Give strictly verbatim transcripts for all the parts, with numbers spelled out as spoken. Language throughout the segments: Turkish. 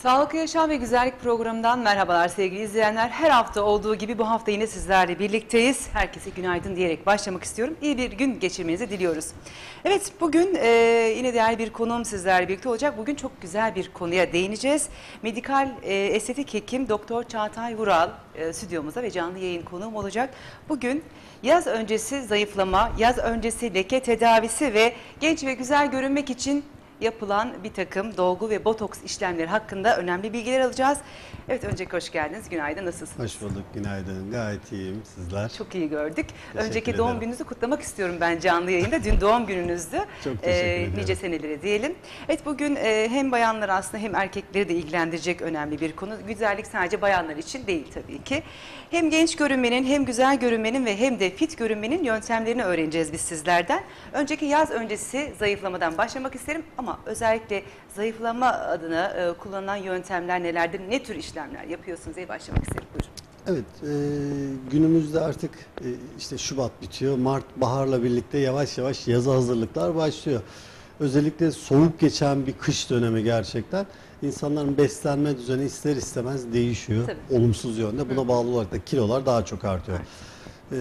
Sağlıklı Yaşam ve Güzellik programından merhabalar sevgili izleyenler. Her hafta olduğu gibi bu hafta yine sizlerle birlikteyiz. Herkese günaydın diyerek başlamak istiyorum. İyi bir gün geçirmenizi diliyoruz. Evet, bugün e, yine değerli bir konuğum sizlerle birlikte olacak. Bugün çok güzel bir konuya değineceğiz. Medikal e, estetik hekim Doktor Çağatay Vural e, stüdyomuzda ve canlı yayın konuğum olacak. Bugün yaz öncesi zayıflama, yaz öncesi leke tedavisi ve genç ve güzel görünmek için yapılan bir takım dolgu ve botoks işlemleri hakkında önemli bilgiler alacağız. Evet, öncelikle hoş geldiniz. Günaydın, nasılsınız? Hoş bulduk, günaydın. Gayet iyiyim, sizler? Çok iyi gördük. Teşekkür Önceki doğum ederim. gününüzü kutlamak istiyorum ben canlı yayında. Dün doğum gününüzdü. Çok teşekkür ederim. Nice seneleri diyelim. Evet, bugün e, hem bayanları aslında hem erkekleri de ilgilendirecek önemli bir konu. Güzellik sadece bayanlar için değil tabii ki. Hem genç görünmenin, hem güzel görünmenin ve hem de fit görünmenin yöntemlerini öğreneceğiz biz sizlerden. Önceki yaz öncesi zayıflamadan başlamak isterim ama özellikle zayıflama adına e, kullanılan yöntemler nelerdir, ne tür işlemler yapıyorsunuz diye başlamak isterim. Buyurun. Evet, e, günümüzde artık e, işte Şubat bitiyor, Mart baharla birlikte yavaş yavaş yaza hazırlıklar başlıyor. Özellikle soğuk geçen bir kış dönemi gerçekten insanların beslenme düzeni ister istemez değişiyor. Tabii. Olumsuz yönde. Buna bağlı olarak da kilolar daha çok artıyor. E,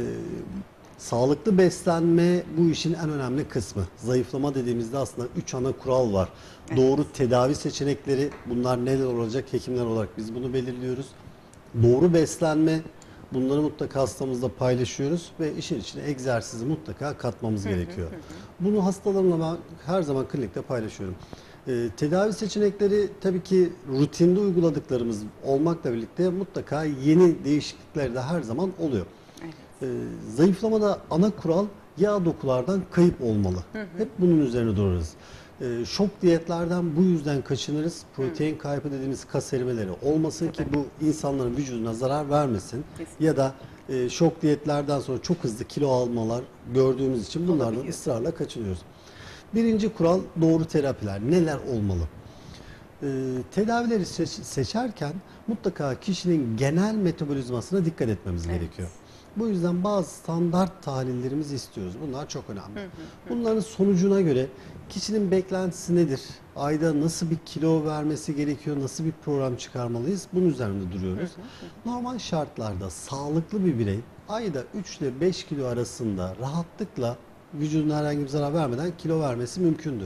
Sağlıklı beslenme bu işin en önemli kısmı. Zayıflama dediğimizde aslında üç ana kural var. Evet. Doğru tedavi seçenekleri, bunlar neler olacak, hekimler olarak biz bunu belirliyoruz. Doğru beslenme, bunları mutlaka hastamızla paylaşıyoruz ve işin içine egzersizi mutlaka katmamız gerekiyor. Bunu hastalarımla ben her zaman klinikte paylaşıyorum. Ee, tedavi seçenekleri tabii ki rutinde uyguladıklarımız olmakla birlikte mutlaka yeni değişiklikler de her zaman oluyor. Evet. Ee, zayıflamada ana kural yağ dokulardan kayıp olmalı. Hı hı. Hep bunun üzerine dururuz. Ee, şok diyetlerden bu yüzden kaçınırız. Protein kaybı dediğimiz kas erimeleri olmasın ki bu insanların vücuduna zarar vermesin. Kesinlikle. Ya da e, şok diyetlerden sonra çok hızlı kilo almalar gördüğümüz için bunlardan Olabiliyor. ısrarla kaçınıyoruz. Birinci kural doğru terapiler. Neler olmalı? Ee, tedavileri seç- seçerken mutlaka kişinin genel metabolizmasına dikkat etmemiz Evet. gerekiyor. Bu yüzden bazı standart tahlillerimizi istiyoruz. Bunlar çok önemli. Bunların sonucuna göre kişinin beklentisi nedir? Ayda nasıl bir kilo vermesi gerekiyor? Nasıl bir program çıkarmalıyız? Bunun üzerinde duruyoruz. Normal şartlarda sağlıklı bir birey ayda üç ile beş kilo arasında rahatlıkla vücuduna herhangi bir zarar vermeden kilo vermesi mümkündür.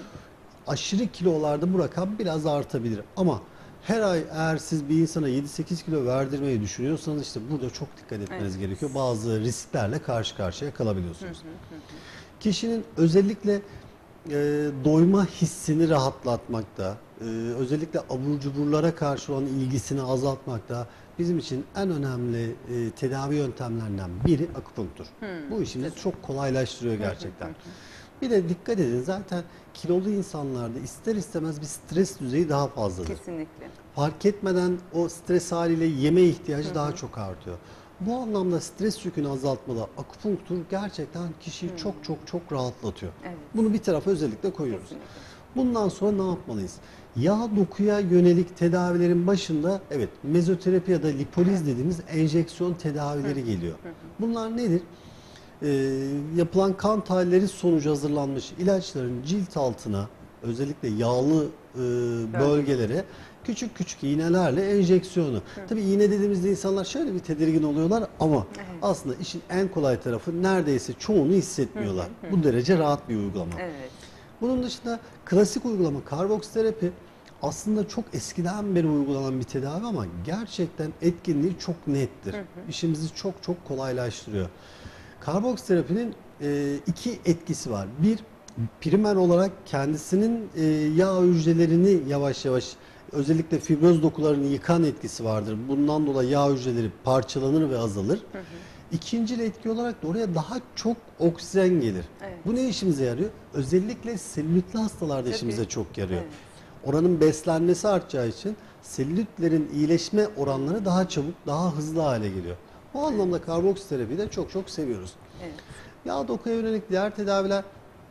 Aşırı kilolarda bu rakam biraz artabilir ama her ay eğer siz bir insana yedi sekiz kilo verdirmeyi düşünüyorsanız işte burada çok dikkat etmeniz Evet. gerekiyor. Bazı risklerle karşı karşıya kalabiliyorsunuz. Kişinin özellikle e, doyma hissini rahatlatmakta, e, özellikle abur cuburlara karşı olan ilgisini azaltmakta bizim için en önemli e, tedavi yöntemlerinden biri akupunktur. Bu işimizi çok kolaylaştırıyor gerçekten. Bir de dikkat edin, zaten kilolu insanlarda ister istemez bir stres düzeyi daha fazladır. Kesinlikle. Fark etmeden o stres haliyle yeme ihtiyacı daha çok artıyor. Bu anlamda stres yükünü azaltmada akupunktur gerçekten kişiyi çok çok çok rahatlatıyor. Evet. Bunu bir tarafa özellikle koyuyoruz. Kesinlikle. Bundan sonra ne yapmalıyız? Yağ dokuya yönelik tedavilerin başında evet mezoterapi ya da lipoliz dediğimiz enjeksiyon tedavileri geliyor. Bunlar nedir? Ee, yapılan kan tahlilleri sonucu hazırlanmış ilaçların cilt altına, özellikle yağlı e, bölgelere küçük küçük iğnelerle enjeksiyonu. Tabii iğne dediğimizde insanlar şöyle bir tedirgin oluyorlar ama Evet. aslında işin en kolay tarafı neredeyse çoğunu hissetmiyorlar. Bu derece rahat bir uygulama. Evet. Bunun dışında klasik uygulama karboks terapi aslında çok eskiden beri uygulanan bir tedavi ama gerçekten etkinliği çok nettir. İşimizi çok çok kolaylaştırıyor. Karboks terapinin e, iki etkisi var. Bir, primer olarak kendisinin e, yağ hücrelerini yavaş yavaş, özellikle fibroz dokularını yıkan etkisi vardır. Bundan dolayı yağ hücreleri parçalanır ve azalır. Hı hı. İkinci etki olarak da oraya daha çok oksijen gelir. Evet. Bu ne işimize yarıyor? Özellikle selülitli hastalarda Tabii. işimize çok yarıyor. Evet. Oranın beslenmesi artacağı için selülitlerin iyileşme oranları daha çabuk, daha hızlı hale geliyor. Bu anlamda karboks terapiyi de çok çok seviyoruz. Evet. Yağ dokuya yönelik diğer tedaviler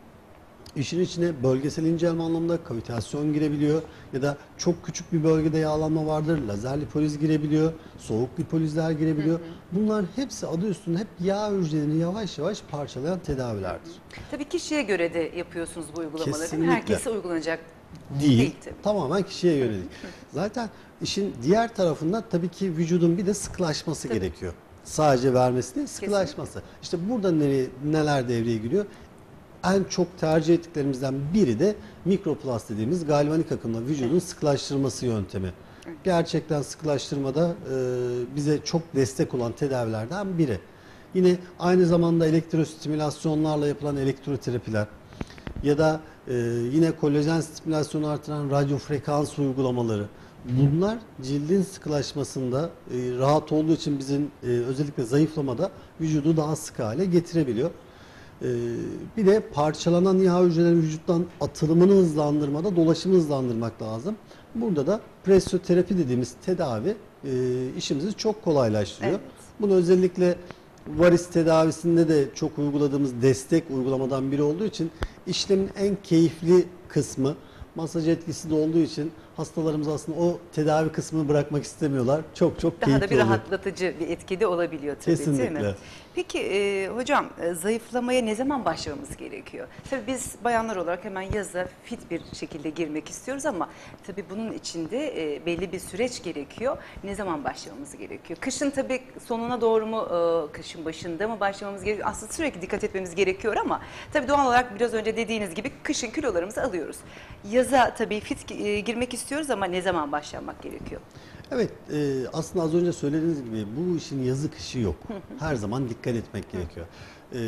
işin içine bölgesel incelme anlamında kavitasyon girebiliyor ya da çok küçük bir bölgede yağlanma vardır, lazer lipoliz girebiliyor, soğuk lipolizler girebiliyor. Hı hı. Bunlar hepsi adı üstünde hep yağ hücrelerini yavaş yavaş parçalayan tedavilerdir. Tabii kişiye göre de yapıyorsunuz bu uygulamaları. Kesinlikle. Herkese uygulanacak değil. Değil tabii. Tamamen kişiye yönelik. Zaten işin diğer tarafında tabii ki vücudun bir de sıkılaşması Tabii. gerekiyor. Sadece vermesi değil, sıkılaşması. İşte burada nereye, neler devreye giriyor? En çok tercih ettiklerimizden biri de mikroplast dediğimiz galvanik akımla vücudun sıkılaştırması yöntemi. Gerçekten sıkılaştırmada e, bize çok destek olan tedavilerden biri. Yine aynı zamanda elektrostimülasyonlarla yapılan elektroterapiler ya da e, yine kolajen stimülasyonu artıran radyo frekans uygulamaları. Bunlar cildin sıkılaşmasında e, rahat olduğu için bizim e, özellikle zayıflamada vücudu daha sıkı hale getirebiliyor. E, bir de parçalanan yağ hücrelerin vücuttan atılımını hızlandırmada dolaşımı hızlandırmak lazım. Burada da presyoterapi dediğimiz tedavi e, işimizi çok kolaylaştırıyor. Evet. Bunu özellikle varis tedavisinde de çok uyguladığımız destek uygulamadan biri olduğu için işlemin en keyifli kısmı masaj etkisi de olduğu için hastalarımız aslında o tedavi kısmını bırakmak istemiyorlar. Çok çok Daha keyifli da bir oluyor. rahatlatıcı bir etki de olabiliyor tabii, değil mi? Kesinlikle. Peki e, hocam e, zayıflamaya ne zaman başlamamız gerekiyor? Tabii biz bayanlar olarak hemen yaza fit bir şekilde girmek istiyoruz ama tabii bunun içinde e, belli bir süreç gerekiyor. Ne zaman başlamamız gerekiyor? Kışın tabii sonuna doğru mu, e, kışın başında mı başlamamız gerekiyor? Aslında sürekli dikkat etmemiz gerekiyor ama tabii doğal olarak biraz önce dediğiniz gibi kışın kilolarımızı alıyoruz. Yaza tabii fit e, girmek istiyoruz ama ne zaman başlamak gerekiyor? Evet, e, aslında az önce söylediğiniz gibi bu işin yazı kışı yok. Her zaman dikkat etmek gerekiyor. E,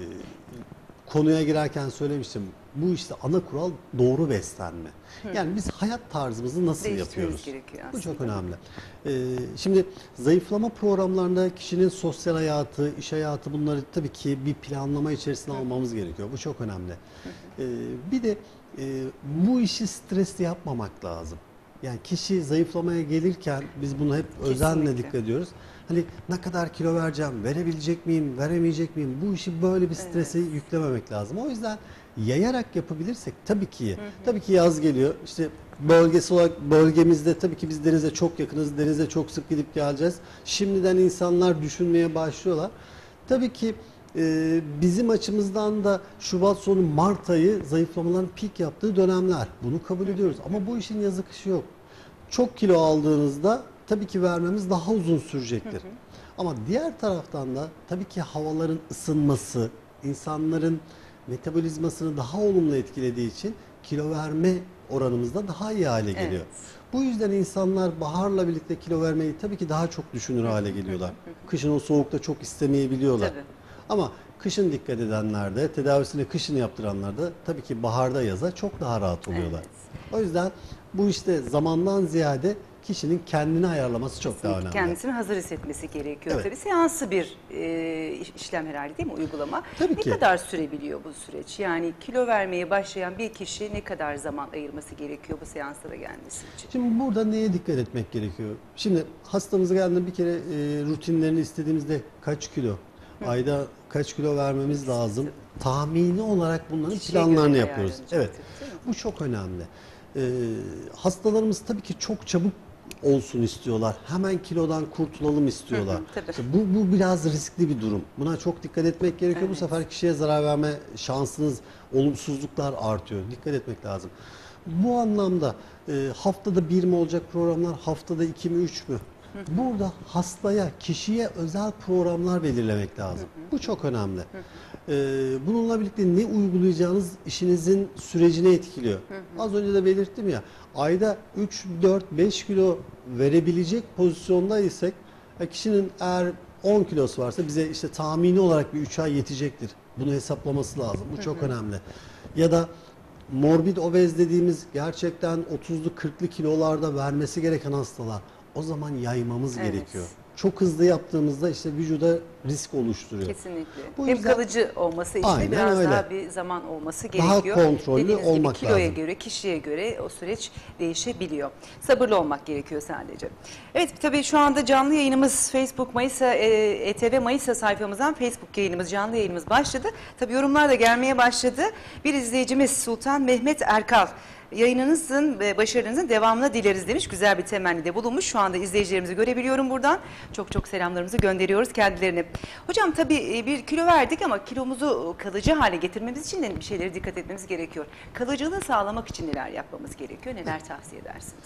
konuya girerken söylemiştim. Bu işte ana kural doğru beslenme. Yani biz hayat tarzımızı nasıl Değiştirmemiz yapıyoruz? gerekiyor Bu aslında. çok önemli. E, şimdi zayıflama programlarında kişinin sosyal hayatı, iş hayatı bunları tabii ki bir planlama içerisine almamız gerekiyor. Bu çok önemli. E, bir de e, bu işi stresli yapmamak lazım. Yani kişi zayıflamaya gelirken biz bunu hep özenle Kesinlikle. dikkat ediyoruz. Hani ne kadar kilo vereceğim, verebilecek miyim, veremeyecek miyim? Bu işi böyle bir stresi yüklememek lazım. O yüzden yayarak yapabilirsek tabii ki, hı hı. tabii ki yaz geliyor. İşte bölgesi olarak bölgemizde tabii ki biz denize çok yakınız, denize çok sık gidip geleceğiz. Şimdiden insanlar düşünmeye başlıyorlar. Tabii ki e, bizim açımızdan da Şubat sonu Mart ayı zayıflamaların pik yaptığı dönemler. Bunu kabul ediyoruz ama bu işin yazı kışı yok. Çok kilo aldığınızda tabii ki vermemiz daha uzun sürecektir. Hı hı. Ama diğer taraftan da tabii ki havaların ısınması, insanların metabolizmasını daha olumlu etkilediği için kilo verme oranımız da daha iyi hale geliyor. Evet. Bu yüzden insanlar baharla birlikte kilo vermeyi tabii ki daha çok düşünür hale geliyorlar. Kışın o soğukta çok istemeyebiliyorlar. Tabii. Ama kışın dikkat edenler de, tedavisini kışın yaptıranlar da tabii ki baharda yaza çok daha rahat oluyorlar. Evet. O yüzden bu işte zamandan ziyade kişinin kendini ayarlaması çok Kesinlikle daha önemli. Kendisini hazır hissetmesi gerekiyor. Evet. Tabii seansı bir e, işlem herhalde değil mi, uygulama? Tabii ne ki. kadar sürebiliyor bu süreç? Yani kilo vermeye başlayan bir kişi ne kadar zaman ayırması gerekiyor bu seanslara gelmesi için? Şimdi burada neye dikkat etmek gerekiyor? Şimdi hastamız geldiğinde bir kere e, rutinlerini istediğimizde kaç kilo, Hı. ayda kaç kilo vermemiz lazım? Tabii. Tahmini olarak bunların Kişiye planlarını yapıyoruz. Evet. Bu çok önemli. Ee, hastalarımız tabii ki çok çabuk olsun istiyorlar. Hemen kilodan kurtulalım istiyorlar. Hı hı, işte bu, bu biraz riskli bir durum. Buna çok dikkat etmek gerekiyor. Evet. Bu sefer kişiye zarar verme şansınız, olumsuzluklar artıyor. Dikkat etmek lazım. Bu anlamda e, haftada bir mi olacak programlar, haftada iki mi, üç mü? Hı hı. Burada hastaya, kişiye özel programlar belirlemek lazım. Hı hı. Bu çok önemli. Hı hı. Ee, bununla birlikte ne uygulayacağınız işinizin sürecini etkiliyor. Hı hı. Az önce de belirttim ya, ayda üç, dört, beş kilo verebilecek pozisyondaysak, kişinin eğer on kilosu varsa bize işte tahmini olarak bir üç ay yetecektir. Bunu hesaplaması lazım. Bu çok hı hı. önemli. Ya da morbid obez dediğimiz gerçekten otuzlu kırklı kilolarda vermesi gereken hastalar. O zaman yaymamız evet. gerekiyor. Çok hızlı yaptığımızda işte vücuda risk oluşturuyor. Kesinlikle. Bu Hem kalıcı olması için Aynen biraz öyle. daha bir zaman olması gerekiyor. Daha kontrollü Dediğiniz olmak gibi kiloya lazım. göre, kişiye göre o süreç değişebiliyor. Sabırlı olmak gerekiyor sadece. Evet, tabii şu anda canlı yayınımız Facebook Mayısa, E T V Mayısa sayfamızdan Facebook yayınımız, canlı yayınımız başladı. Tabii yorumlar da gelmeye başladı. Bir izleyicimiz Sultan Mehmet Erkal. Yayınınızın ve başarınızın devamını dileriz demiş. Güzel bir temennide bulunmuş. Şu anda izleyicilerimizi görebiliyorum buradan. Çok çok selamlarımızı gönderiyoruz kendilerine. Hocam tabii bir kilo verdik ama kilomuzu kalıcı hale getirmemiz için de bir şeylere dikkat etmemiz gerekiyor. Kalıcılığı sağlamak için neler yapmamız gerekiyor? Neler tavsiye edersiniz?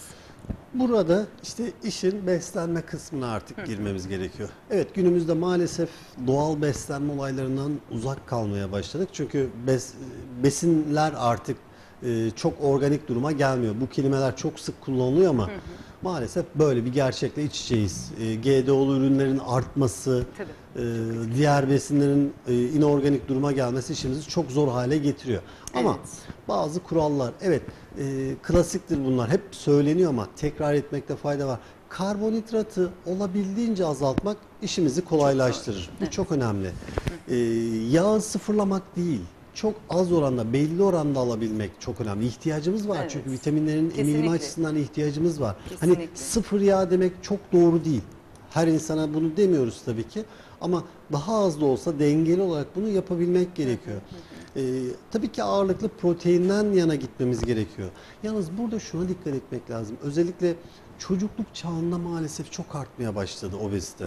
Burada işte işin beslenme kısmına artık girmemiz gerekiyor. Evet, günümüzde maalesef doğal beslenme olaylarından uzak kalmaya başladık. Çünkü bes, besinler artık e, çok organik duruma gelmiyor. Bu kelimeler çok sık kullanılıyor ama hı hı. maalesef böyle bir gerçekle iç içeyiz. E, G D O'lu ürünlerin artması, e, diğer besinlerin e, inorganik duruma gelmesi işimizi çok zor hale getiriyor. Ama evet. bazı kurallar, evet e, klasiktir bunlar, hep söyleniyor ama tekrar etmekte fayda var. Karbonhidratı olabildiğince azaltmak işimizi kolaylaştırır. Çok Bu evet. çok önemli. E, yağı sıfırlamak değil, çok az oranda, belli oranda alabilmek çok önemli. İhtiyacımız var evet. çünkü vitaminlerin emilimi açısından ihtiyacımız var. Kesinlikle. Hani sıfır yağ demek çok doğru değil. Her insana bunu demiyoruz tabii ki. Ama daha az da olsa dengeli olarak bunu yapabilmek gerekiyor. Ee, tabii ki ağırlıklı proteinden yana gitmemiz gerekiyor. Yalnız burada şuna dikkat etmek lazım. Özellikle çocukluk çağında maalesef çok artmaya başladı obezite.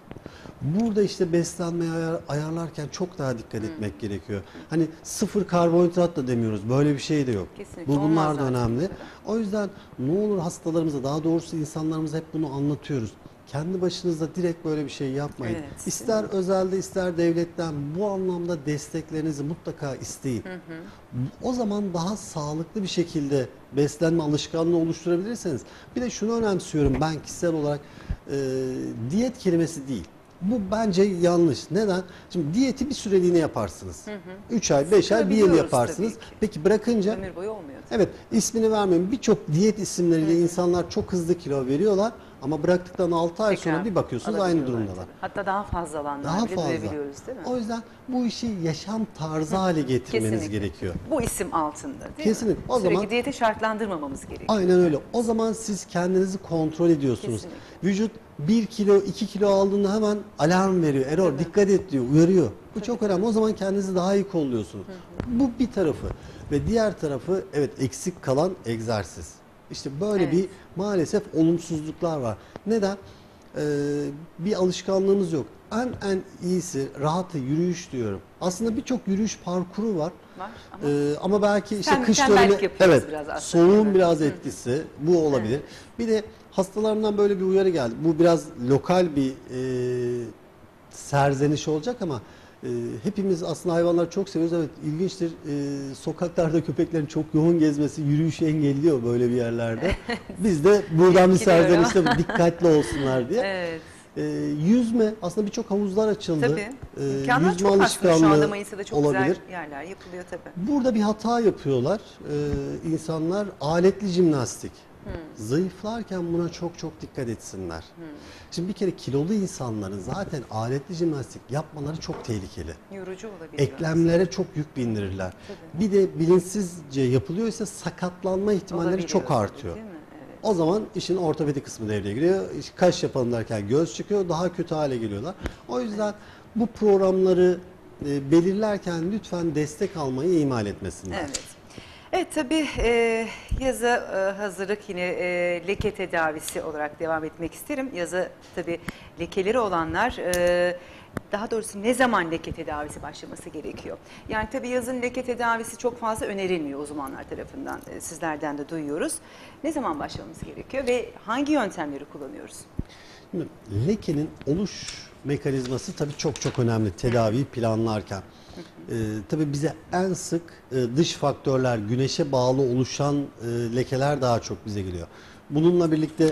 Burada işte beslenmeyi ayar, ayarlarken çok daha dikkat Hı. etmek gerekiyor. Hani sıfır karbonhidrat da demiyoruz. Böyle bir şey de yok. Kesinlikle. Bu bunlar da önemli. Mesela. O yüzden ne olur hastalarımıza, daha doğrusu insanlarımıza hep bunu anlatıyoruz. Kendi başınızda direkt böyle bir şey yapmayın. Evet, ister özelde ister devletten bu anlamda desteklerinizi mutlaka isteyin. Hı hı. O zaman daha sağlıklı bir şekilde beslenme alışkanlığı oluşturabilirsiniz. Bir de şunu önemsiyorum ben kişisel olarak, e, diyet kelimesi değil. Bu bence yanlış. Neden? Şimdi diyeti bir süreliğine yaparsınız. üç ay, beş ay, bir yıl yaparsınız. Peki bırakınca... Ömür boyu olmuyor. Evet, ismini vermiyorum. Birçok diyet isimleriyle Hı -hı. insanlar çok hızlı kilo veriyorlar. Ama bıraktıktan altı ay Tekrar sonra bir bakıyorsunuz aynı durumdalar. Tabii. Hatta daha fazla alanlar daha bile fazla. duyabiliyoruz değil mi? O yüzden bu işi yaşam tarzı hale getirmeniz Kesinlikle. gerekiyor. Bu isim altında değil Kesinlikle. mi? O Sürekli zaman diyete şartlandırmamamız gerekiyor. Aynen öyle. O zaman siz kendinizi kontrol ediyorsunuz. Kesinlikle. Vücut bir kilo, iki kilo aldığında hemen alarm veriyor. Error, Tabii. dikkat et diyor, uyarıyor. Bu Tabii. çok önemli. O zaman kendinizi daha iyi kolluyorsunuz. Hı hı. Bu bir tarafı. Ve diğer tarafı, evet, eksik kalan egzersiz. İşte böyle evet. bir maalesef olumsuzluklar var. Neden? Ee, bir alışkanlığımız yok. En en iyisi rahatı yürüyüş diyorum. Aslında birçok yürüyüş parkuru var. Var ama, ee, ama belki işte Tem, kış dönemi, evet, biraz soğuğun biraz etkisi Hı. bu olabilir. Evet. Bir de hastalarımdan böyle bir uyarı geldi. Bu biraz lokal bir e, serzeniş olacak ama e, hepimiz aslında hayvanları çok seviyoruz. Evet, ilginçtir. E, sokaklarda köpeklerin çok yoğun gezmesi yürüyüşü engelliyor böyle bir yerlerde. Biz de buradan bir serzenişte dikkatli olsunlar diye. Evet. E, yüzme, aslında birçok havuzlar açıldı. Tabii. E, İmkanlar çok aslında şu anda Mayıs'ta da çok olabilir. güzel yerler yapılıyor tabii. Burada bir hata yapıyorlar. E, insanlar aletli jimnastik. Hmm. Zayıflarken buna çok çok dikkat etsinler. Hmm. Şimdi bir kere kilolu insanların zaten aletli jimnastik yapmaları çok tehlikeli. Yorucu olabilir. Eklemlere aslında. çok yük bindirirler. Tabii. Bir de bilinçsizce yapılıyorsa sakatlanma ihtimalleri Olabiliyor, çok artıyor. Evet. O zaman işin ortopedi kısmı devreye giriyor. Kaş yapalım derken göz çıkıyor, daha kötü hale geliyorlar. O yüzden bu programları e, belirlerken lütfen destek almayı ihmal etmesinler. Evet. Evet tabii e, yaza e, hazırlık yine e, leke tedavisi olarak devam etmek isterim. Yaza tabii lekeleri olanlar e, daha doğrusu ne zaman leke tedavisi başlaması gerekiyor? Yani tabii yazın leke tedavisi çok fazla önerilmiyor uzmanlar tarafından, e, sizlerden de duyuyoruz. Ne zaman başlamamız gerekiyor ve hangi yöntemleri kullanıyoruz? Şimdi, lekenin oluş mekanizması tabii çok çok önemli tedaviyi planlarken. Ee, tabii bize en sık e, dış faktörler, güneşe bağlı oluşan e, lekeler daha çok bize geliyor. Bununla birlikte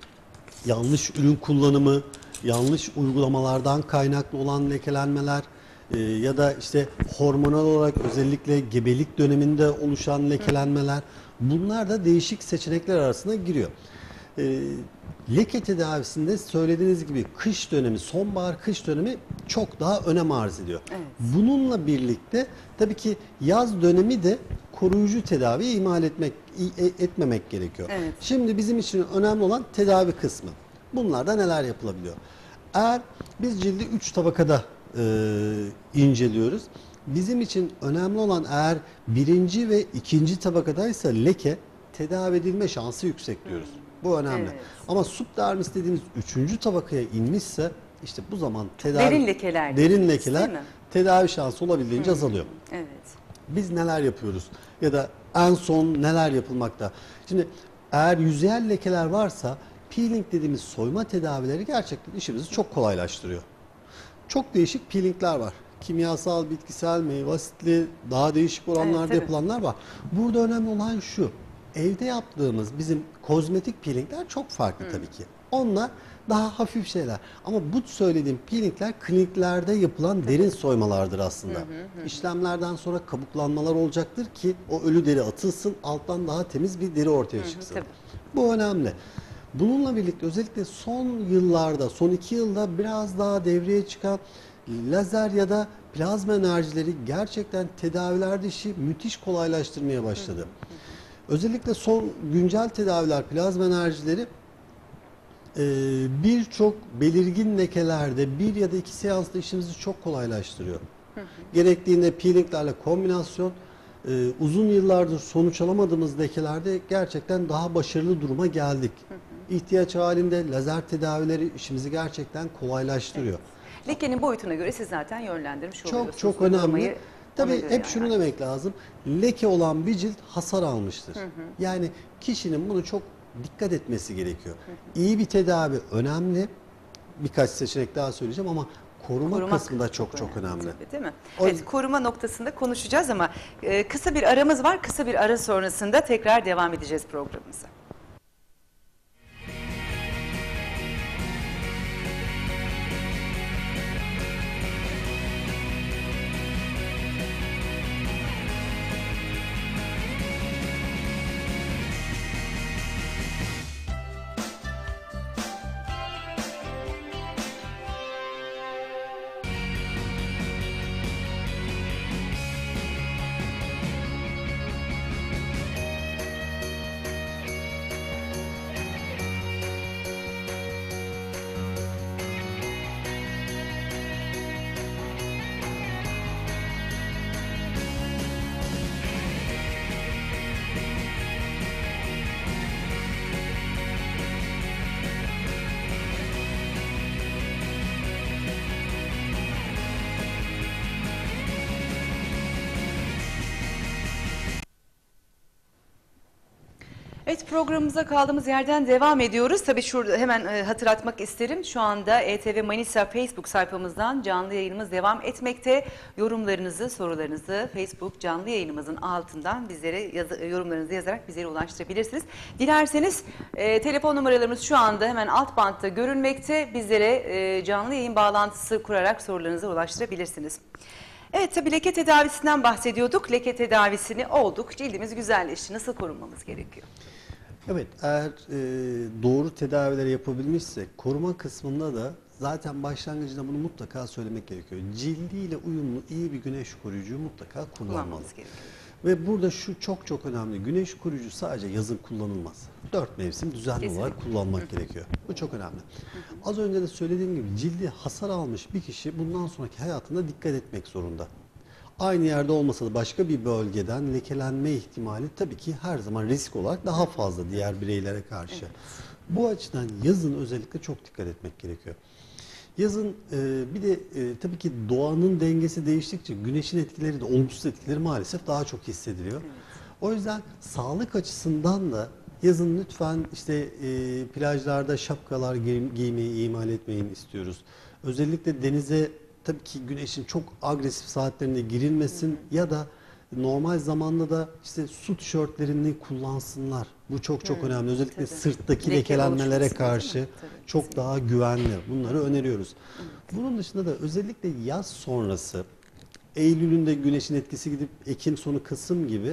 yanlış ürün kullanımı, yanlış uygulamalardan kaynaklı olan lekelenmeler e, ya da işte hormonal olarak özellikle gebelik döneminde oluşan lekelenmeler, bunlar da değişik seçenekler arasına giriyor. E, leke tedavisinde söylediğiniz gibi kış dönemi, sonbahar kış dönemi çok daha önem arz ediyor. Evet. Bununla birlikte tabii ki yaz dönemi de koruyucu tedavi ihmal etmek etmemek gerekiyor. Evet. Şimdi bizim için önemli olan tedavi kısmı. Bunlarda neler yapılabiliyor? Eğer biz cildi üç tabakada e, inceliyoruz. Bizim için önemli olan eğer birinci ve ikinci tabakadaysa leke, tedavi edilme şansı yüksek diyoruz. Bu önemli. Evet. Ama subdermis dediğimiz üçüncü tabakaya inmişse işte bu zaman tedavi Derin lekeler derin dediğimiz, lekeler değil mi? tedavi şansı olabildiğince azalıyor. Evet. Biz neler yapıyoruz ya da en son neler yapılmakta? Şimdi eğer yüzeyel lekeler varsa peeling dediğimiz soyma tedavileri gerçekten işimizi çok kolaylaştırıyor. Çok değişik peelingler var. Kimyasal, bitkisel, meyve asitli, daha değişik oranlarda Evet, tabii. yapılanlar var. Burada önemli olan şu. Evde yaptığımız bizim kozmetik peelingler çok farklı tabii ki. Onlar daha hafif şeyler. Ama bu söylediğim peelingler kliniklerde yapılan derin soymalardır aslında. İşlemlerden sonra kabuklanmalar olacaktır ki o ölü deri atılsın, alttan daha temiz bir deri ortaya çıksın. tabii. Bu önemli. Bununla birlikte özellikle son yıllarda, son iki yılda biraz daha devreye çıkan lazer ya da plazma enerjileri gerçekten tedavilerde işi müthiş kolaylaştırmaya başladı. Özellikle son güncel tedaviler, plazma enerjileri e, birçok belirgin lekelerde bir ya da iki seansta işimizi çok kolaylaştırıyor. Gerektiğinde peelinglerle kombinasyon, e, uzun yıllardır sonuç alamadığımız lekelerde gerçekten daha başarılı duruma geldik. İhtiyaç halinde lazer tedavileri işimizi gerçekten kolaylaştırıyor. Lekenin boyutuna göre siz zaten yönlendirmiş oluyorsunuz. Çok çok Uygulamayı önemli. ona Tabii göre hep yani. şunu demek lazım. Leke olan bir cilt hasar almıştır. Yani kişinin bunu çok dikkat etmesi gerekiyor. İyi bir tedavi önemli. Birkaç seçenek daha söyleyeceğim ama koruma Korumak kısmı da çok çok önemli. tabii, değil mi? O- Evet, koruma noktasında konuşacağız ama e, kısa bir aramız var. Kısa bir ara sonrasında tekrar devam edeceğiz programımıza. Evet, programımıza kaldığımız yerden devam ediyoruz. Tabii şurada hemen e, hatırlatmak isterim. Şu anda E T V Manisa Facebook sayfamızdan canlı yayınımız devam etmekte. Yorumlarınızı, sorularınızı Facebook canlı yayınımızın altından bizlere yazı, yorumlarınızı yazarak bizlere ulaştırabilirsiniz. Dilerseniz e, telefon numaralarımız şu anda hemen alt bantta görünmekte. Bizlere e, canlı yayın bağlantısı kurarak sorularınızı ulaştırabilirsiniz. Evet, tabii leke tedavisinden bahsediyorduk. Leke tedavisini olduk, cildimiz güzelleşti. Nasıl korunmamız gerekiyor? Evet, eğer e, doğru tedaviler yapabilmişsek koruma kısmında da zaten başlangıcında bunu mutlaka söylemek gerekiyor. Cildiyle uyumlu iyi bir güneş koruyucuyu mutlaka kullanmalı. Kullanmamız gerekiyor. Ve burada şu çok çok önemli. Güneş koruyucu sadece yazın kullanılmaz. Dört mevsim düzenli Kesinlikle. olarak kullanmak gerekiyor. Bu çok önemli. Az önce de söylediğim gibi cildi hasar almış bir kişi bundan sonraki hayatında dikkat etmek zorunda. Aynı yerde olmasa da başka bir bölgeden lekelenme ihtimali tabii ki her zaman risk olarak daha fazla diğer bireylere karşı. Bu açıdan yazın özellikle çok dikkat etmek gerekiyor. Yazın e, bir de e, tabii ki doğanın dengesi değiştikçe güneşin etkileri de olumsuz etkileri maalesef daha çok hissediliyor. Evet. O yüzden sağlık açısından da yazın lütfen işte e, plajlarda şapkalar giy- giymeyi ihmal etmeyin istiyoruz. Özellikle denize tabii ki güneşin çok agresif saatlerinde girilmesin ya da normal zamanda da işte su tişörtlerini kullansınlar. Bu çok çok önemli. Özellikle tabii. sırttaki Leke lekelenmelere oluşmasın, değil karşı mi? Tabii, çok kesinlikle. daha güvenli. Bunları öneriyoruz. Bunun dışında da özellikle yaz sonrası Eylül'ünde güneşin etkisi gidip Ekim sonu Kasım gibi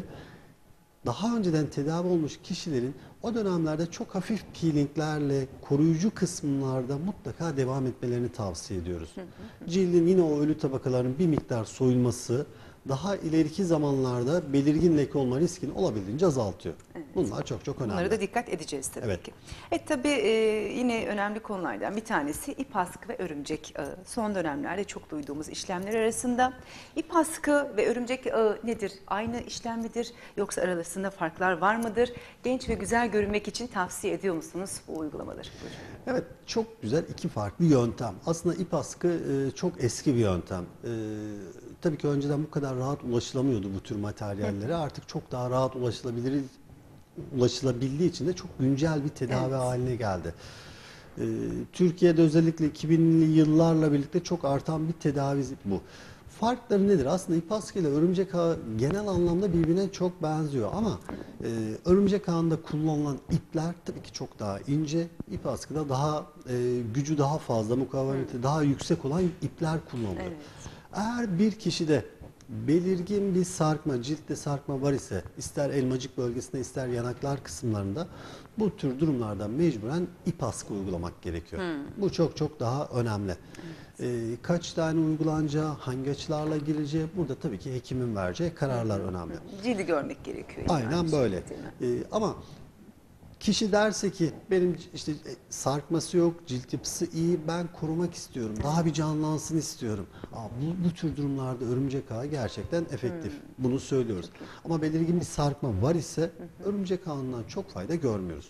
daha önceden tedavi olmuş kişilerin o dönemlerde çok hafif peelinglerle koruyucu kısımlarda mutlaka devam etmelerini tavsiye ediyoruz. Cildin yine o ölü tabakaların bir miktar soyulması daha ileriki zamanlarda belirgin leke olma riskini olabildiğince azaltıyor. Evet. Bunlar çok çok önemli. Bunlara da dikkat edeceğiz tabii Evet. ki. Evet tabii e, yine önemli konulardan bir tanesi ip askı ve örümcek ağı. Son dönemlerde çok duyduğumuz işlemler arasında. İp askı ve örümcek ağı nedir? Aynı işlem midir? Yoksa arasında farklar var mıdır? Genç ve güzel görünmek için tavsiye ediyor musunuz bu uygulamaları? Buyurun. Evet, çok güzel iki farklı yöntem. Aslında ip askı e, çok eski bir yöntem. E, tabii ki önceden bu kadar rahat ulaşılamıyordu bu tür materyallere. Artık çok daha rahat ulaşılabilir, ulaşılabildiği için de çok güncel bir tedavi Evet. haline geldi. E, Türkiye'de özellikle iki binli yıllarla birlikte çok artan bir tedavi bu. Farkları nedir? Aslında ip askı ile örümcek ağı genel anlamda birbirine çok benziyor ama e, örümcek ağında kullanılan ipler tabii ki çok daha ince. İp askıda daha e, gücü daha fazla, mukavemeti daha yüksek olan ipler kullanılıyor. Evet. Eğer bir kişide belirgin bir sarkma, ciltte sarkma var ise ister elmacık bölgesinde ister yanaklar kısımlarında bu tür durumlarda mecburen ip askı uygulamak gerekiyor. Hmm. Bu çok çok daha önemli. Ee, kaç tane uygulanacağı, hangi açılarla gireceği burada tabii ki hekimin vereceği kararlar önemli. Cildi görmek gerekiyor. Aynen yani böyle. şimdi, değil mi? Ee, ama kişi derse ki benim işte e, sarkması yok, cilt yapısı iyi, ben korumak istiyorum, daha bir canlansın istiyorum. Aa, bu, bu tür durumlarda örümcek ağı gerçekten efektif. Bunu söylüyoruz. Ama belirgin bir sarkma var ise örümcek ağından çok fayda görmüyoruz.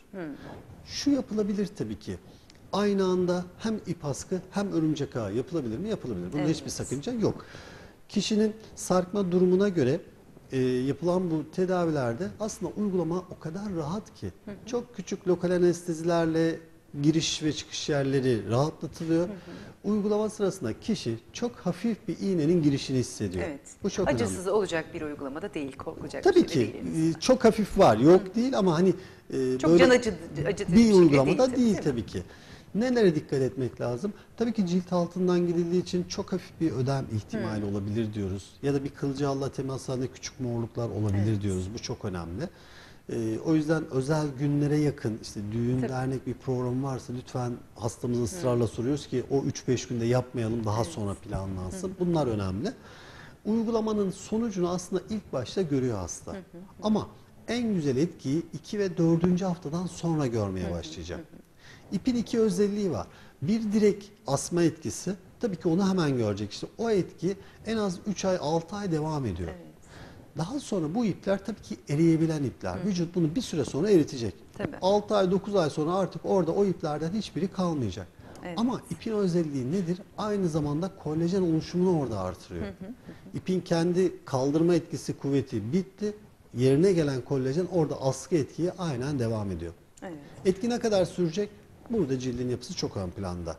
Şu yapılabilir tabii ki. Aynı anda hem ip askı hem örümcek ağı yapılabilir mi? Yapılabilir. Bunda Evet. hiçbir sakınca yok. Kişinin sarkma durumuna göre e, yapılan bu tedavilerde aslında uygulama o kadar rahat ki. Hı hı. Çok küçük lokal anestezilerle giriş ve çıkış yerleri rahatlatılıyor. Hı hı. Uygulama sırasında kişi çok hafif bir iğnenin girişini hissediyor. Evet. Bu çok Acısız önemli. olacak bir uygulamada değil, korkulacak Tabii bir şey ki de değil. e, çok hafif var, yok değil ama hani e, Çok böyle can acıdı, acıtıcı bir bir şey uygulamada değil, değil, tabii, değil mi? tabii ki. Nelere dikkat etmek lazım? Tabii ki cilt altından gidildiği için çok hafif bir ödem ihtimali Hmm. olabilir diyoruz. Ya da bir kılcalla temasında küçük morluklar olabilir Evet. diyoruz. Bu çok önemli. Ee, o yüzden özel günlere yakın işte düğün, Tabii. dernek bir program varsa lütfen hastamıza ısrarla soruyoruz ki o üç beş günde yapmayalım, daha Evet. sonra planlansın. Bunlar önemli. Uygulamanın sonucunu aslında ilk başta görüyor hasta. Ama en güzel etkiyi iki ve dördüncü haftadan sonra görmeye başlayacak. İpin iki özelliği var. Bir direkt asma etkisi. Tabii ki onu hemen görecek. İşte o etki en az üç ay altı ay devam ediyor. Evet. Daha sonra bu ipler tabii ki eriyebilen ipler. Vücut bunu bir süre sonra eritecek. Tabii. altı ay dokuz ay sonra artık orada o iplerden hiçbiri kalmayacak. Evet. Ama ipin özelliği nedir? Aynı zamanda kolajen oluşumunu orada artırıyor. İpin kendi kaldırma etkisi, kuvveti bitti. Yerine gelen kolajen orada askı etkiye aynen devam ediyor. Evet. Etki ne kadar sürecek? Burada cildin yapısı çok ön planda.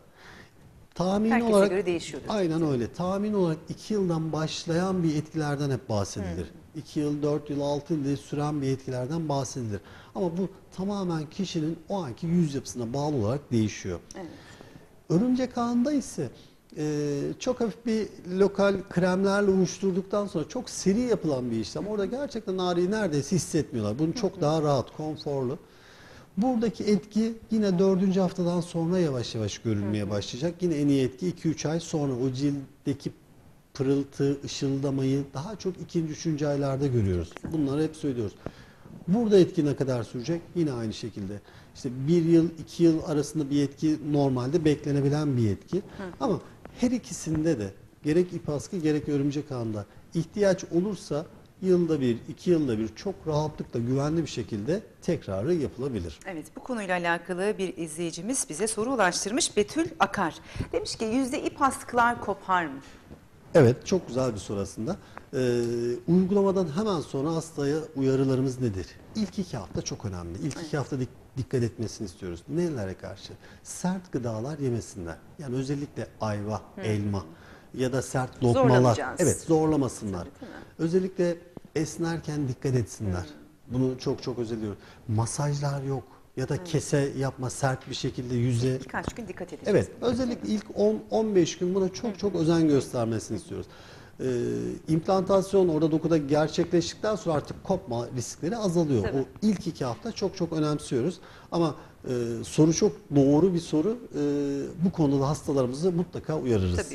Tahmin Herkese olarak göre değişiyordur. aynen öyle. Tahmin olarak iki yıldan başlayan bir etkilerden hep bahsedilir. iki yıl, dört yıl, altı yıl diye süren bir etkilerden bahsedilir. Ama bu tamamen kişinin o anki yüz yapısına bağlı olarak değişiyor. Evet. Örümcek ağında ise e, çok hafif bir lokal kremlerle uyuşturduktan sonra çok seri yapılan bir işlem. Orada gerçekten ağrıyı neredeyse hissetmiyorlar. Bunu çok daha rahat, konforlu. Buradaki etki yine dördüncü haftadan sonra yavaş yavaş görülmeye başlayacak. Yine en iyi etki iki üç ay sonra o ciltteki pırıltı, ışıldamayı daha çok ikinci üçüncü aylarda görüyoruz. Bunları hep söylüyoruz. Burada etki ne kadar sürecek? Yine aynı şekilde. İşte bir yıl, iki yıl arasında bir etki normalde beklenebilen bir etki. Ama her ikisinde de gerek ip askı gerek örümcek ağında ihtiyaç olursa yılda bir, iki yılda bir çok rahatlıkla güvenli bir şekilde tekrarı yapılabilir. Evet, bu konuyla alakalı bir izleyicimiz bize soru ulaştırmış. Betül Akar. Demiş ki yüzde ip askılar kopar mı? Evet, çok güzel bir soru aslında. Ee, uygulamadan hemen sonra hastaya uyarılarımız nedir? İlk iki hafta çok önemli. İlk iki hafta dik- dikkat etmesini istiyoruz. Nelere karşı? Sert gıdalar yemesinler. Yani özellikle ayva, elma ya da sert lokmalar. Zorlamayacağız. Evet, zorlamasınlar. Tabii, değil mi? Özellikle esnerken dikkat etsinler. Bunu çok çok özeliyorum. Masajlar yok ya da kese yapma sert bir şekilde yüze. Birkaç gün dikkat edeceğiz. Evet, özellikle ilk on on beş gün buna çok çok özen göstermesini istiyoruz. Ee, implantasyon orada dokuda gerçekleştikten sonra artık kopma riskleri azalıyor. Tabii. O ilk iki hafta çok çok önemsiyoruz. Ama e, soru çok doğru bir soru. E, bu konuda hastalarımızı mutlaka uyarırız. Tabii ki.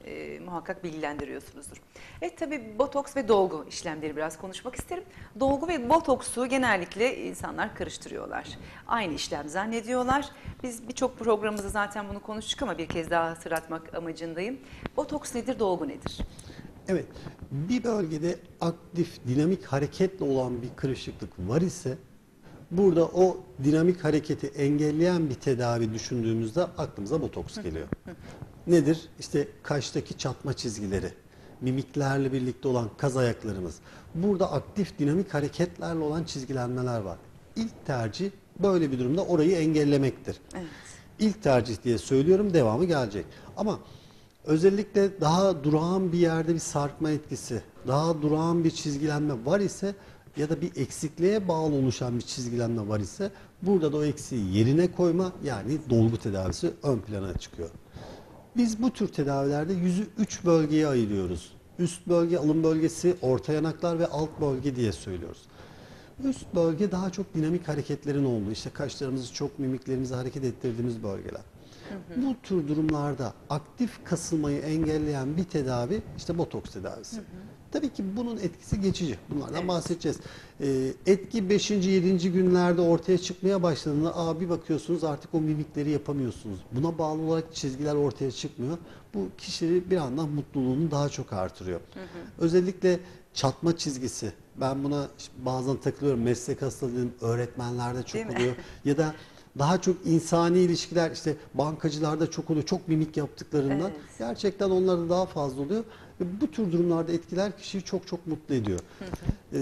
e, muhakkak bilgilendiriyorsunuzdur. Evet, tabii botoks ve dolgu işlemleri biraz konuşmak isterim. Dolgu ve botoksu genellikle insanlar karıştırıyorlar. Aynı işlem zannediyorlar. Biz birçok programımızda zaten bunu konuştuk ama bir kez daha hatırlatmak amacındayım. Botoks nedir, dolgu nedir? Evet, bir bölgede aktif, dinamik hareketle olan bir kırışıklık var ise burada o dinamik hareketi engelleyen bir tedavi düşündüğümüzde aklımıza botoks geliyor. Nedir? İşte kaştaki çatma çizgileri, mimiklerle birlikte olan kaz ayaklarımız. Burada aktif, dinamik hareketlerle olan çizgilenmeler var. İlk tercih böyle bir durumda orayı engellemektir. Evet. İlk tercih diye söylüyorum, devamı gelecek. Ama özellikle daha durağan bir yerde bir sarkma etkisi, daha durağan bir çizgilenme var ise ya da bir eksikliğe bağlı oluşan bir çizgilenme var ise burada da o eksiği yerine koyma, yani dolgu tedavisi ön plana çıkıyor. Biz bu tür tedavilerde yüzü üç bölgeye ayırıyoruz. Üst bölge, alın bölgesi, orta yanaklar ve alt bölge diye söylüyoruz. Üst bölge daha çok dinamik hareketlerin olduğu, işte kaşlarımızı çok, mimiklerimizi hareket ettirdiğimiz bölgeler. Hı hı. Bu tür durumlarda aktif kasılmayı engelleyen bir tedavi işte botoks tedavisi. Hı hı. Tabii ki bunun etkisi geçici. Bunlardan evet. bahsedeceğiz. Ee, etki beşinci yedinci günlerde ortaya çıkmaya başladığında aa, bir bakıyorsunuz artık o mimikleri yapamıyorsunuz. Buna bağlı olarak çizgiler ortaya çıkmıyor. Bu kişinin bir anda mutluluğunu daha çok artırıyor. Hı hı. Özellikle çatma çizgisi. Ben buna bazen takılıyorum. Meslek hastalığı öğretmenlerde çok Değil oluyor. Mi? Ya da daha çok insani ilişkiler, işte bankacılarda çok oluyor. Çok mimik yaptıklarından. Evet. Gerçekten onlarda daha fazla oluyor. Ve bu tür durumlarda etkiler kişiyi çok çok mutlu ediyor. Hı hı. Ee,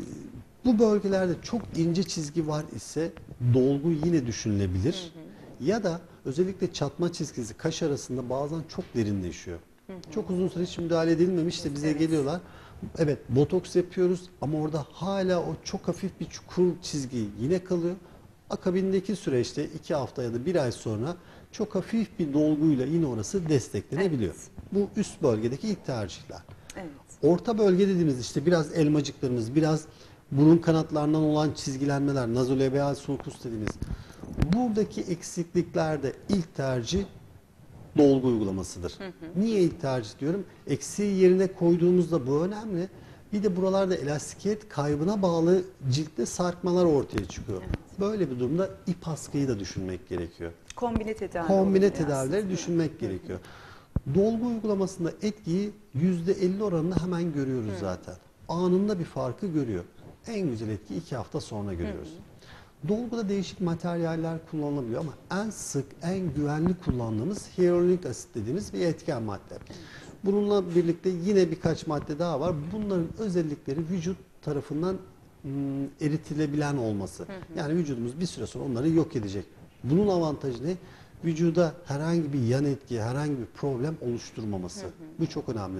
bu bölgelerde çok ince çizgi var ise dolgu yine düşünülebilir. Hı hı. Ya da özellikle çatma çizgisi kaş arasında bazen çok derinleşiyor. Hı hı. Çok uzun süre hiç müdahale edilmemiş de bize evet. geliyorlar. Evet, botoks yapıyoruz ama orada hala o çok hafif bir çukur çizgi yine kalıyor. Akabindeki süreçte iki hafta ya da bir ay sonra çok hafif bir dolguyla yine orası desteklenebiliyor. Evet. Bu üst bölgedeki ilk tercihler. Evet. Orta bölge dediğimiz işte biraz elmacıklarımız, biraz burun kanatlarından olan çizgilenmeler, nazolabial sulcus dediğimiz. Buradaki eksikliklerde ilk tercih dolgu uygulamasıdır. Hı hı. Niye ilk tercih diyorum? Eksiği yerine koyduğumuzda bu önemli. Bir de buralarda elastikiyet kaybına bağlı ciltte sarkmalar ortaya çıkıyor. Evet. Böyle bir durumda ip askıyı da düşünmek gerekiyor. Kombine tedavi Kombine tedavileri düşünmek hı. gerekiyor. Dolgu uygulamasında etkiyi yüzde elli oranında hemen görüyoruz hı. zaten. Anında bir farkı görüyor. En güzel etki iki hafta sonra görüyoruz. Hı hı. Dolguda değişik materyaller kullanılabiliyor ama en sık, en güvenli kullandığımız hyaluronik asit dediğimiz bir etken madde. Bununla birlikte yine birkaç madde daha var. Bunların özellikleri vücut tarafından ım, eritilebilen olması. Hı hı. Yani vücudumuz bir süre sonra onları yok edecek. Bunun avantajı ne? Vücuda herhangi bir yan etki, herhangi bir problem oluşturmaması. Hı hı. Bu çok önemli.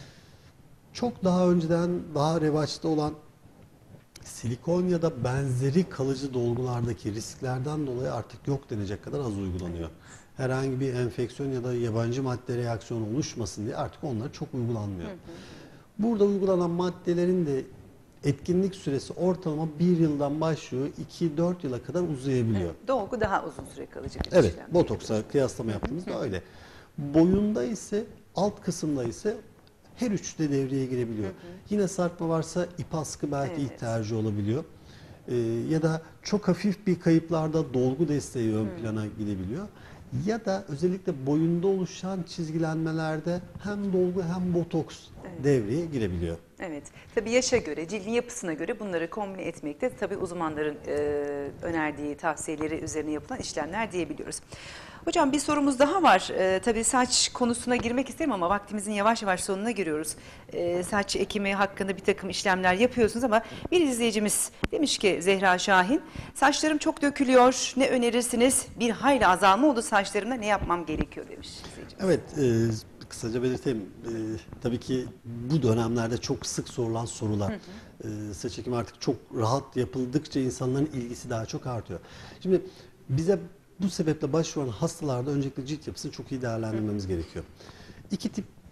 Çok daha önceden daha revaçta olan silikon ya da benzeri kalıcı dolgulardaki risklerden dolayı artık yok denecek kadar az uygulanıyor. Herhangi bir enfeksiyon ya da yabancı madde reaksiyonu oluşmasın diye artık onlar çok uygulanmıyor. Hı hı. Burada uygulanan maddelerin de etkinlik süresi ortalama bir yıldan başlıyor, iki dört yıla kadar uzayabiliyor. Evet, dolgu daha uzun süre kalıcı bir Evet, botoksa kıyaslama yaptığımızda öyle. Boyunda ise, alt kısımda ise her üçü de devreye girebiliyor. Hı hı. Yine sarkma varsa ip askı belki evet. ilk tercih olabiliyor. Ee, ya da çok hafif bir kayıplarda dolgu desteği ön plana hı. gidebiliyor. Ya da özellikle boyunda oluşan çizgilenmelerde hem dolgu hem botoks evet. devreye girebiliyor. Evet. Tabii yaşa göre, cildin yapısına göre bunları kombine etmekte tabii uzmanların e, önerdiği tavsiyeleri üzerine yapılan işlemler diyebiliyoruz. Hocam bir sorumuz daha var. E, tabii saç konusuna girmek isterim ama vaktimizin yavaş yavaş sonuna giriyoruz. E, saç ekimi hakkında bir takım işlemler yapıyorsunuz ama bir izleyicimiz demiş ki Zehra Şahin, saçlarım çok dökülüyor, ne önerirsiniz? Bir hayli azalma oldu saçlarımda, ne yapmam gerekiyor demiş izleyicimiz. Evet, e, kısaca belirteyim. E, tabii ki bu dönemlerde çok sık sorulan sorular. Hı hı. E, saç ekimi artık çok rahat yapıldıkça insanların ilgisi daha çok artıyor. Şimdi bize bu sebeple başvuran hastalarda öncelikle cilt yapısını çok iyi değerlendirmemiz Hı. gerekiyor. İki tip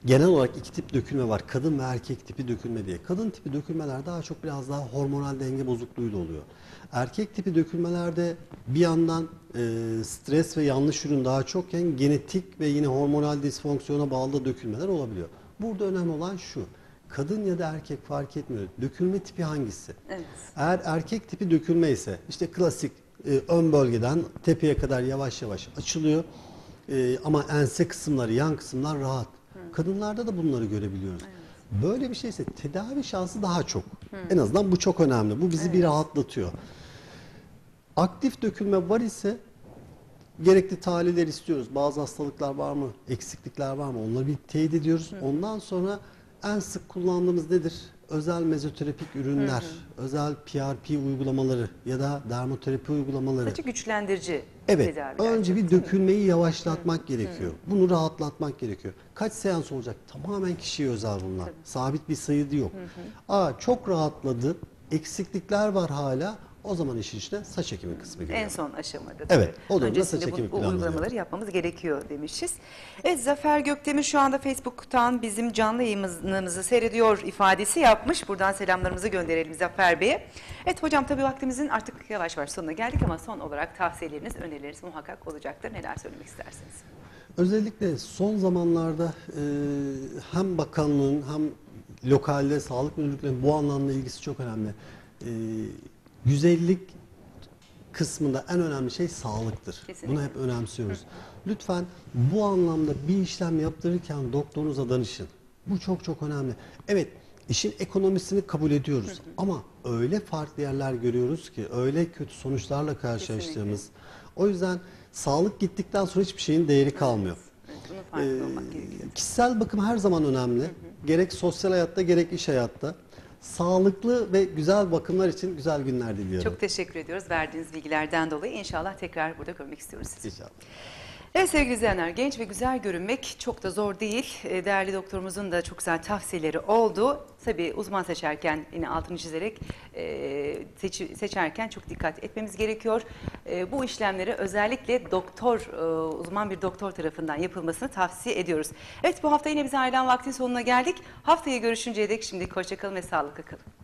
genel olarak iki tip dökülme var. Kadın ve erkek tipi dökülme diye. Kadın tipi dökülmeler daha çok biraz daha hormonal denge bozukluğuyla oluyor. Erkek tipi dökülmelerde bir yandan e, stres ve yanlış ürün daha çokken genetik ve yine hormonal disfonksiyona bağlı dökülmeler olabiliyor. Burada önemli olan şu. Kadın ya da erkek fark etmiyor. Dökülme tipi hangisi? Evet. Eğer erkek tipi dökülme ise işte klasik e, ön bölgeden tepeye kadar yavaş yavaş açılıyor. E, ama ense kısımları, yan kısımlar rahat. Hı. Kadınlarda da bunları görebiliyoruz. Evet. Böyle bir şeyse tedavi şansı daha çok. Hı. En azından bu çok önemli. Bu bizi evet. bir rahatlatıyor. Aktif dökülme var ise gerekli tahliller istiyoruz. Bazı hastalıklar var mı? Eksiklikler var mı? Onları bir teyit ediyoruz. Hı. Ondan sonra en sık kullandığımız nedir? Özel mezoterapik ürünler, hı hı. özel P R P uygulamaları ya da dermoterapi uygulamaları. Saçı güçlendirici evet, tedaviler. önce bir dökülmeyi yavaşlatmak hı. gerekiyor. Hı. Bunu rahatlatmak gerekiyor. Kaç seans olacak? Tamamen kişiye özel bunlar. Tabii. Sabit bir sayıda yok. Hı hı. Aa, çok rahatladı, eksiklikler var hala. O zaman işin içine saç ekimi kısmı giriyor. En son aşamada. Evet. O durumda saç öncesinde ekimi bu, bu uygulamaları yapmamız gerekiyor demişiz. Evet, Zafer Gökdemir şu anda Facebook'tan bizim canlı yayınımızı seyrediyor ifadesi yapmış. Buradan selamlarımızı gönderelim Zafer Bey'e. Evet hocam, tabii vaktimizin artık yavaş yavaş sonuna geldik ama son olarak tavsiyeleriniz, önerileriniz muhakkak olacaktır. Neler söylemek istersiniz? Özellikle son zamanlarda e, hem bakanlığın hem lokalde sağlık müdürlüklerinin bu anlamda ilgisi çok önemli. E, Güzellik kısmında en önemli şey sağlıktır. Kesinlikle. Bunu hep önemsiyoruz. Hı. Lütfen bu anlamda bir işlem yaptırırken doktorunuza danışın. Bu çok çok önemli. Evet, işin ekonomisini kabul ediyoruz. Hı hı. Ama öyle farklı yerler görüyoruz ki, öyle kötü sonuçlarla karşılaştığımız. Kesinlikle. O yüzden sağlık gittikten sonra hiçbir şeyin değeri kalmıyor. Evet, evet, bunu farklı ee, olmak gerekiyor. Kişisel bakım her zaman önemli. Hı hı. Gerek sosyal hayatta gerek iş hayatta. Sağlıklı ve güzel bakımlar için güzel günler diliyorum. Çok teşekkür ediyoruz verdiğiniz bilgilerden dolayı. İnşallah tekrar burada görmek istiyoruz sizi. İnşallah. Evet sevgili izleyenler, genç ve güzel görünmek çok da zor değil. Değerli doktorumuzun da çok güzel tavsiyeleri oldu. Tabii uzman seçerken, yine altını çizerek e, seç, seçerken çok dikkat etmemiz gerekiyor. E, bu işlemleri özellikle doktor, e, uzman bir doktor tarafından yapılmasını tavsiye ediyoruz. Evet, bu hafta yine bize ayrılan vaktin sonuna geldik. Haftaya görüşünceye dek şimdilik hoşça kalın ve sağlıklı kalın.